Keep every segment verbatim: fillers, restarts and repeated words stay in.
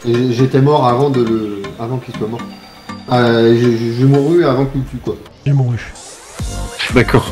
Et j'étais mort avant de le. avant qu'il soit mort. Euh, j'ai j'ai mouru avant qu'il me tue quoi. J'ai mouru. D'accord.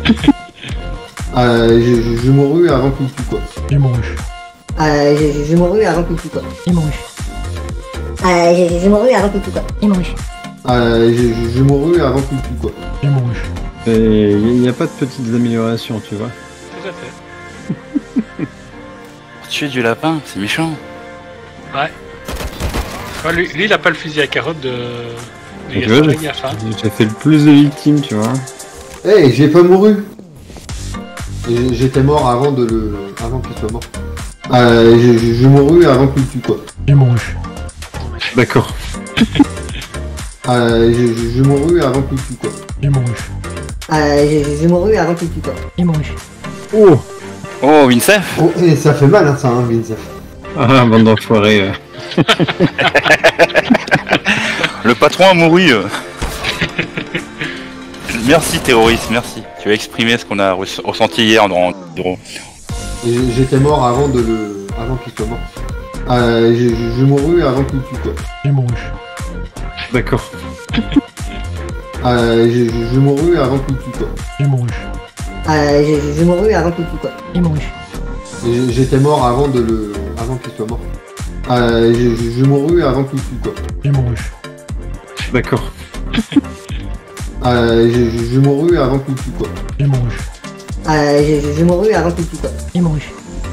Euh, j'ai j'ai mouru avant qu'il me tue quoi. J'ai mouru. Euh, j'ai j'ai mouru avant qu'il me tue quoi. J'ai mouru. Euh, j'ai j'ai mouru avant qu'il me tue quoi. J'ai mouru. Euh, j'ai j'ai mouru avant qu'il me tue quoi. J'ai mouru. Il n'y a pas de petites améliorations, tu vois. Tout à fait. Tuer du lapin, c'est méchant. Ouais. Ouais, lui, lui, il a pas le fusil à carotte de. de Tu Gaston vois, Lagaffe, hein. j'ai j'ai fait le plus de victimes, tu vois. Eh, hey, j'ai pas mouru. Et j'étais mort avant de le. avant qu'il soit mort. Euh, j'ai j'ai mouru avant qu'il me tue quoi. J'ai mouru. D'accord. Euh, j'ai j'ai mouru avant qu'il me tue quoi. J'ai mouru. Euh, j'ai j'ai mouru avant qu'il me tue quoi. J'ai mouru. Oh. Oh, Winsef. Oh, et ça fait mal hein, ça, hein, Vincent. Ah, bande d'enfoirés. euh. Le patron a mouru. Merci, terroriste, merci. Tu as exprimé ce qu'on a re- ressenti hier dans le bureau. Et j'étais mort avant de le. avant qu'il soit mort. Euh, j'ai j'ai mouru avant qu'il me tue quoi. J'ai mouru. D'accord. Euh, j'ai j'ai mouru avant qu'il me tue quoi. J'ai mouru. Euh, j'ai j'ai mouru avant qu'il me tue quoi. J'ai mouru. Et j'étais mort avant de le. avant qu'il soit mort. Euh, j'ai j'ai mouru avant qu'il me tue quoi. J'ai mouru. D'accord. Euh, j'ai j'ai mouru avant qu'il me tue quoi. J'ai mouru. Euh, j'ai j'ai mouru avant qu'il me tue quoi. J'ai mouru.